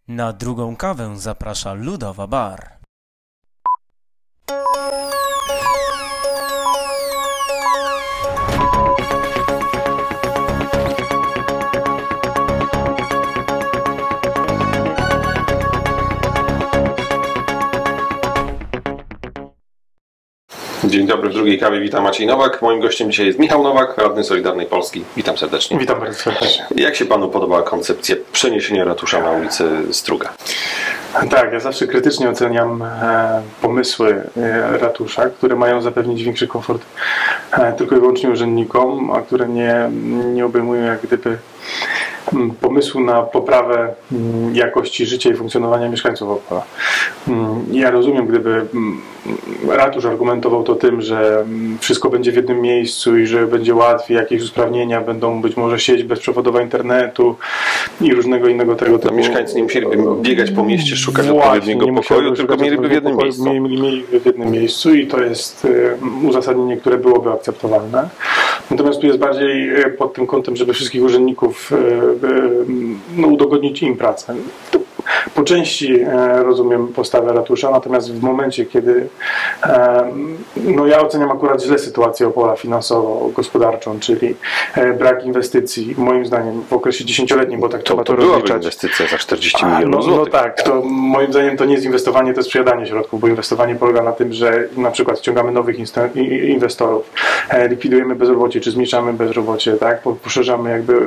Na drugą kawę zaprasza Ludowa Bar. Dzień dobry, w drugiej kawie witam Maciej Nowak. Moim gościem dzisiaj jest Michał Nowak, radny Solidarnej Polski. Witam serdecznie. Witam bardzo serdecznie. Jak się Panu podoba koncepcja przeniesienia ratusza na ulicę Struga? Tak, ja zawsze krytycznie oceniam pomysły ratusza, które mają zapewnić większy komfort tylko i wyłącznie urzędnikom, a które nie obejmują jak gdyby pomysłu na poprawę jakości życia i funkcjonowania mieszkańców Opola. Ja rozumiem, gdyby ratusz argumentował to tym, że wszystko będzie w jednym miejscu i że będzie łatwiej, jakieś usprawnienia, będą być może sieć bezprzewodowa internetu i różnego innego tego typu. Mieszkańcy nie musieliby biegać po mieście, szukać odpowiedniego pokoju, tylko mieliby w jednym miejscu. Mieliby w jednym miejscu i to jest uzasadnienie, które byłoby akceptowalne. Natomiast tu jest bardziej pod tym kątem, żeby wszystkich urzędników udogodnić im pracę. Po części rozumiem postawę ratusza, natomiast w momencie, kiedy ja oceniam akurat źle sytuację Opola finansowo-gospodarczą, czyli brak inwestycji, moim zdaniem w okresie 10-letnim, bo tak trzeba to rozliczać. Inwestycja za 40 milionów złotych. No tak, to moim zdaniem to nie jest inwestowanie, to jest przejadanie środków, bo inwestowanie polega na tym, że na przykład ściągamy nowych inwestorów, likwidujemy bezrobocie, czy zmniejszamy bezrobocie, tak? Poszerzamy jakby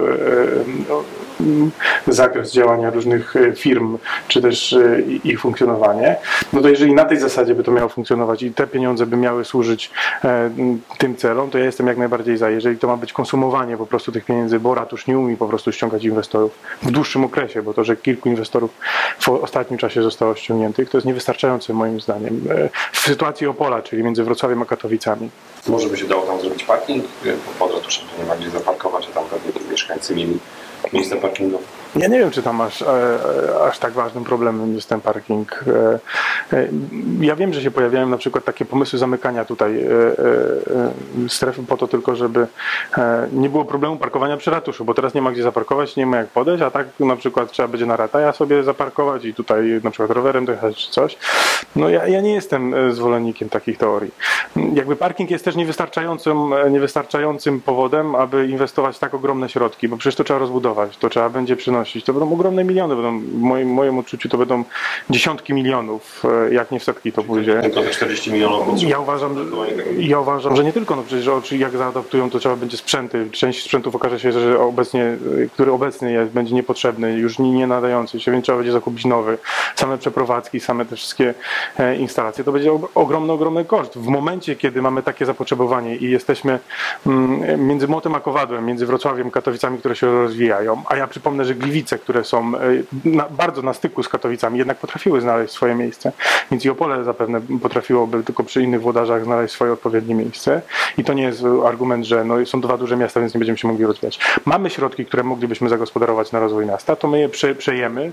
zakres działania różnych firm, czy też ich funkcjonowanie, no to jeżeli na tej zasadzie by to miało funkcjonować i te pieniądze by miały służyć tym celom, to ja jestem jak najbardziej za. Jeżeli to ma być konsumowanie po prostu tych pieniędzy, bo ratusz nie umie po prostu ściągać inwestorów w dłuższym okresie, bo to, że kilku inwestorów w ostatnim czasie zostało ściągniętych, to jest niewystarczające moim zdaniem w sytuacji Opola, czyli między Wrocławiem a Katowicami. Może by się dało tam zrobić parking pod ratuszem, to nie ma gdzie zaparkować, a tam pewnie mieszkańcy mieli miejsce parkingowe. Ja nie wiem, czy tam aż tak ważnym problemem jest ten parking. Ja wiem, że się pojawiają na przykład takie pomysły zamykania tutaj strefy po to tylko, żeby nie było problemu parkowania przy ratuszu, bo teraz nie ma gdzie zaparkować, nie ma jak podejść, a tak na przykład trzeba będzie na Rataja sobie zaparkować i tutaj na przykład rowerem dojechać czy coś. No ja nie jestem zwolennikiem takich teorii. Jakby parking jest też niewystarczającym powodem, aby inwestować w tak ogromne środki, bo przecież to trzeba rozbudować, to trzeba będzie przynosić. To będą ogromne miliony, w moim odczuciu to będą dziesiątki milionów, jak nie w setki to pójdzie. Tylko te 40 milionów. Ja uważam, że nie tylko, no przecież jak zaadaptują, to trzeba będzie sprzęty. Część sprzętów okaże się, że który obecnie jest, będzie niepotrzebny, już nie nadający się, więc trzeba będzie zakupić nowy. Same przeprowadzki, same te wszystkie instalacje, to będzie ogromny koszt. W momencie, kiedy mamy takie zapotrzebowanie i jesteśmy między młotem a kowadłem, między Wrocławiem a Katowicami, które się rozwijają, a ja przypomnę, że Gliwice, które są bardzo na styku z Katowicami, jednak potrafiły znaleźć swoje miejsce, więc i Opole zapewne potrafiłoby tylko przy innych włodarzach znaleźć swoje odpowiednie miejsce i to nie jest argument, że są dwa duże miasta, więc nie będziemy się mogli rozwijać. Mamy środki, które moglibyśmy zagospodarować na rozwój miasta, to my je przejemy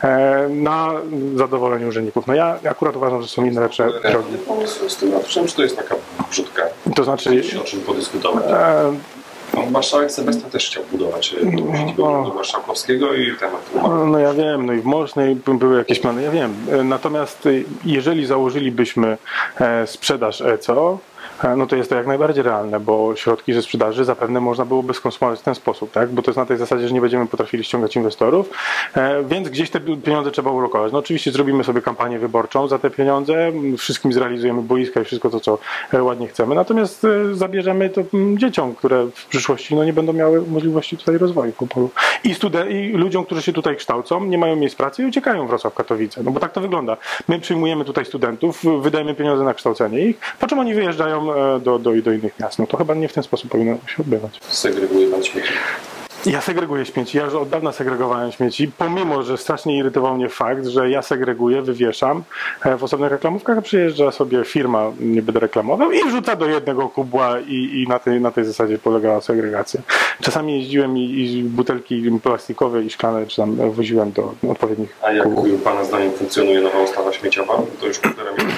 na zadowolenie urzędników. No ja akurat uważam, że są inne lepsze drogi. Pomysł z tym ratuszem, czy to jest taka brzutka? To znaczy, o czym podyskutować? Marszałek Sebastian też chciał budować siedzibę Urzędu Marszałkowskiego i temat. No ja wiem, no i w Mosznej były jakieś plany, ja wiem. Natomiast jeżeli założylibyśmy sprzedaż ECO, no to jest to jak najbardziej realne, bo środki ze sprzedaży zapewne można byłoby skonsumować w ten sposób, tak? Bo to jest na tej zasadzie, że nie będziemy potrafili ściągać inwestorów, więc gdzieś te pieniądze trzeba ulokować. No oczywiście zrobimy sobie kampanię wyborczą za te pieniądze, wszystkim zrealizujemy boiska i wszystko to, co ładnie chcemy, natomiast zabierzemy to dzieciom, które w przyszłości nie będą miały możliwości tutaj rozwoju w Opolu. I ludziom, którzy się tutaj kształcą, nie mają miejsc pracy i uciekają w Wrocław, Katowice. No bo tak to wygląda. My przyjmujemy tutaj studentów, wydajemy pieniądze na kształcenie ich, po czym oni wyjeżdżają do innych miast. No to chyba nie w ten sposób powinno się odbywać. Segreguje pan śmieci? Ja segreguję śmieci. Ja już od dawna segregowałem śmieci, pomimo że strasznie irytował mnie fakt, że ja segreguję, wywieszam w osobnych reklamówkach, a przyjeżdża sobie firma, nie będę reklamował, i wrzuca do jednego kubła i na tej zasadzie polegała segregacja. Czasami jeździłem i butelki plastikowe i szklane czy tam woziłem do odpowiednich A jak kubów. pana zdaniem funkcjonuje nowa ustawa śmieciowa? To już półtora miesiąca można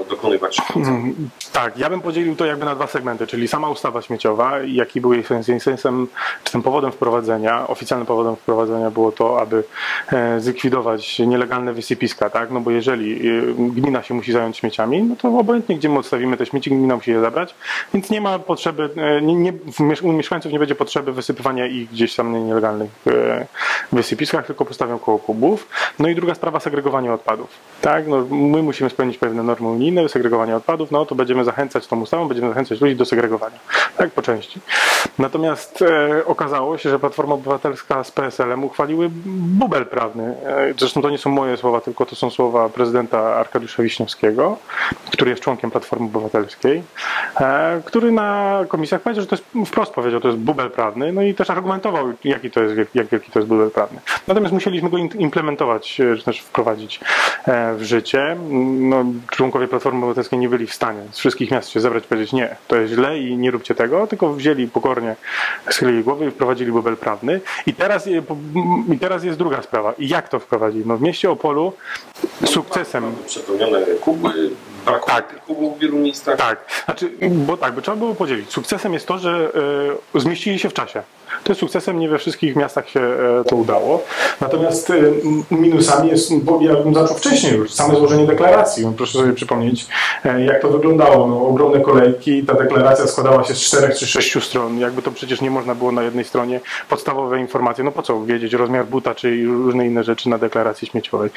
dokonywać. Tak, ja bym podzielił to jakby na dwa segmenty, czyli sama ustawa śmieciowa, jaki był jej sensem, czy tym powodem wprowadzenia, oficjalnym powodem wprowadzenia było to, aby zlikwidować nielegalne wysypiska, tak? No bo jeżeli gmina się musi zająć śmieciami, no to obojętnie gdzie my odstawimy te śmieci, gmina musi je zabrać, więc nie ma potrzeby, u mieszkańców nie będzie potrzeby wysypywania ich gdzieś tam na nielegalnych wysypiskach, tylko postawią koło klubów. No i druga sprawa, segregowanie odpadów. Tak? No, my musimy spełnić pewne normy unijne, segregowanie odpadów, no to będziemy zachęcać tą ustawą, będziemy zachęcać ludzi do segregowania. Tak, po części. Natomiast okazało się, że Platforma Obywatelska z PSL-em uchwaliły bubel prawny. Zresztą to nie są moje słowa, tylko to są słowa prezydenta Arkadiusza Wiśniewskiego, który jest członkiem Platformy Obywatelskiej, który na komisjach powiedział, że to jest, wprost powiedział, to jest bubel prawny, no i też argumentował, jak wielki to jest bubel prawny. Natomiast musieliśmy go implementować, czy też wprowadzić w życie. No, członkowie Platformy Obywatelskiej nie byli w stanie z wszystkich miast się zebrać i powiedzieć nie, to jest źle i nie róbcie tego, tylko wzięli pokornie, schylili głowy i wprowadzili bubel prawny. I teraz jest druga sprawa. I jak to wprowadzili? No, w mieście Opolu sukcesem. Przepełnione kuby, brakuje tych kubów w wielu miejscach. Tak, znaczy, bo trzeba było podzielić. Sukcesem jest to, że zmieścili się w czasie. To jest sukcesem, nie we wszystkich miastach się to udało. Natomiast minusami jest, bo ja bym zaczął wcześniej już, same złożenie deklaracji. No, proszę sobie przypomnieć, jak to wyglądało. No, ogromne kolejki, ta deklaracja składała się z 4 czy 6 stron. Jakby to przecież nie można było na jednej stronie podstawowe informacje. No po co wiedzieć rozmiar buta czy różne inne rzeczy na deklaracji śmieciowej.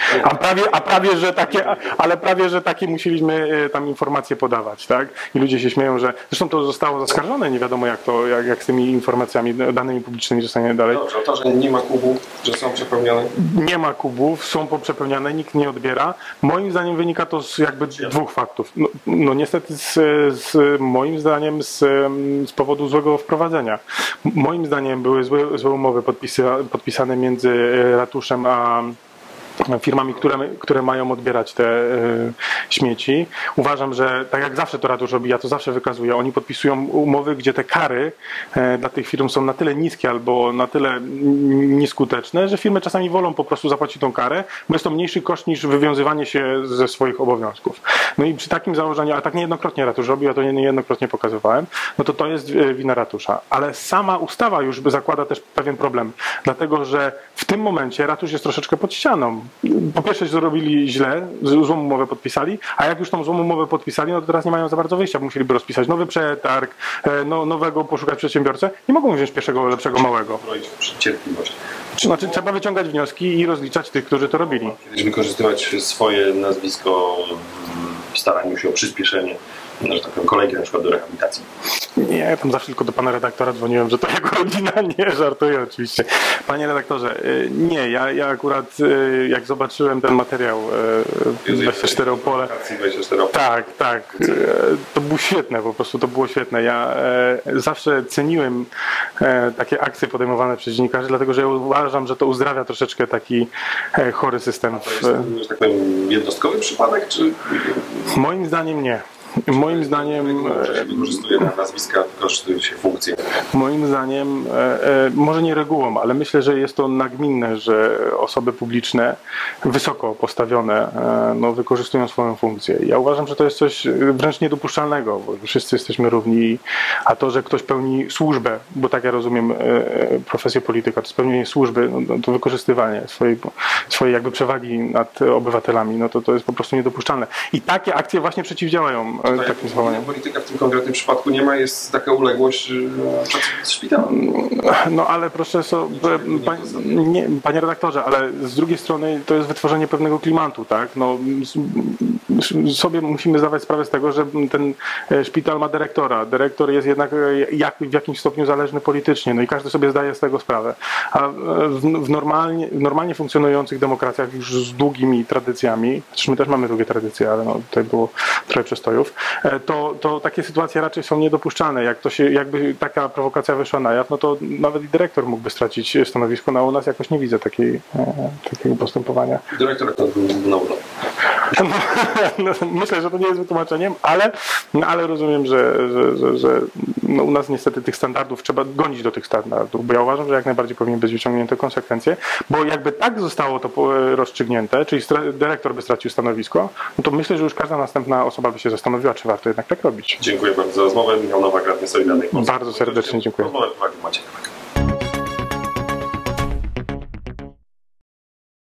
Prawie, że takie musieliśmy tam informacje podawać, tak? I ludzie się śmieją, że zresztą to zostało zaskarżone, nie wiadomo jak z tymi informacjami, danymi publicznymi zostanie dalej. Dobrze, to, że nie ma kubów, że są przepełnione? Nie ma kubów, są poprzepewniane, nikt nie odbiera. Moim zdaniem wynika to z jakby dwóch faktów. No niestety moim zdaniem z powodu złego wprowadzenia. Moim zdaniem były złe umowy podpisane między ratuszem a firmami, które mają odbierać te śmieci. Uważam, że tak jak zawsze to ratusz robi, ja to zawsze wykazuję, oni podpisują umowy, gdzie te kary dla tych firm są na tyle niskie albo na tyle nieskuteczne, że firmy czasami wolą po prostu zapłacić tą karę, bo jest to mniejszy koszt niż wywiązywanie się ze swoich obowiązków. No i przy takim założeniu, a tak niejednokrotnie ratusz robił, ja to niejednokrotnie pokazywałem, no to jest wina ratusza. Ale sama ustawa już zakłada też pewien problem, dlatego że w tym momencie ratusz jest troszeczkę pod ścianą. Po pierwsze zrobili źle, złą umowę podpisali, a jak już tą złą umowę podpisali, no to teraz nie mają za bardzo wyjścia, bo musieliby rozpisać nowy przetarg, nowego poszukać przedsiębiorcę. Nie mogą wziąć pierwszego, lepszego, małego. Cierpliwość. Znaczy trzeba wyciągać wnioski i rozliczać tych, którzy to robili. Kiedyś wykorzystywać swoje nazwisko w staraniu się o przyspieszenie, że tak powiem, kolejki na przykład do rehabilitacji. Nie, tam zawsze tylko do pana redaktora dzwoniłem, że to jego rodzina, nie, żartuję oczywiście. Panie redaktorze, nie, ja akurat jak zobaczyłem ten materiał 24 Opole, tak, to było świetne, po prostu to było świetne. Ja zawsze ceniłem takie akcje podejmowane przez dziennikarzy, dlatego że ja uważam, że to uzdrawia troszeczkę taki chory system. A to jest, że tak powiem, jednostkowy przypadek, czy? Moim zdaniem nie. Moim zdaniem że się wykorzystuje na nazwiska, wykorzystuje się funkcje. Moim zdaniem, może nie regułą, ale myślę, że jest to nagminne, że osoby publiczne wysoko postawione wykorzystują swoją funkcję. Ja uważam, że to jest coś wręcz niedopuszczalnego, bo wszyscy jesteśmy równi, a to, że ktoś pełni służbę, bo tak ja rozumiem profesję polityka, to spełnienie służby, to wykorzystywanie swojej jakby przewagi nad obywatelami, to jest po prostu niedopuszczalne. I takie akcje właśnie przeciwdziałają takim zachowaniom. Polityka w tym konkretnym przypadku nie ma, jest taka uległość z szpitala. No ale proszę sobie, panie redaktorze, ale z drugiej strony to jest wytworzenie pewnego klimatu, tak? No, sobie musimy zdawać sprawę z tego, że ten szpital ma dyrektora. Dyrektor jest jednak w jakimś stopniu zależny politycznie, no i każdy sobie zdaje z tego sprawę. A w normalnie funkcjonujących demokracjach już z długimi tradycjami, zresztą my też mamy długie tradycje, ale tutaj było trochę przestojów, to takie sytuacje raczej są niedopuszczalne. Jakby taka prowokacja wyszła na jaw, no to nawet i dyrektor mógłby stracić stanowisko, u nas jakoś nie widzę takiego postępowania. Dyrektor to był na urlop. Myślę, że to nie jest wytłumaczeniem, ale rozumiem, że no, u nas niestety tych standardów trzeba gonić do tych standardów, bo ja uważam, że jak najbardziej powinny być wyciągnięte konsekwencje, bo jakby tak zostało to rozstrzygnięte, czyli dyrektor by stracił stanowisko, no to myślę, że już każda następna osoba by się zastanowiła, czy warto jednak tak robić. Dziękuję bardzo za rozmowę. Michał Nowak, radny Solidarnej Polski. Bardzo serdecznie dziękuję. Rozmowę prowadził Maciek.